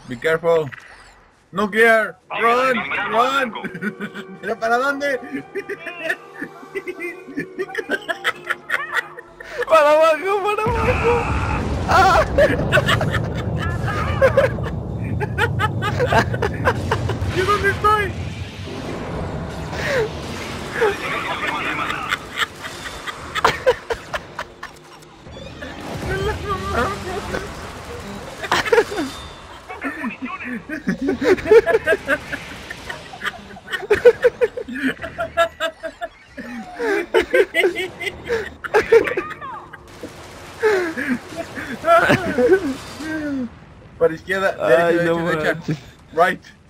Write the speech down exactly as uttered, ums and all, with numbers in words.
Be careful. Nuclear. Run, run. ¿Pero para dónde? Para abajo, para abajo. ¡Ah! ¿Yo dónde estoy? Para izquierda, derecha, Ay, derecha, no derecha. manches. Right.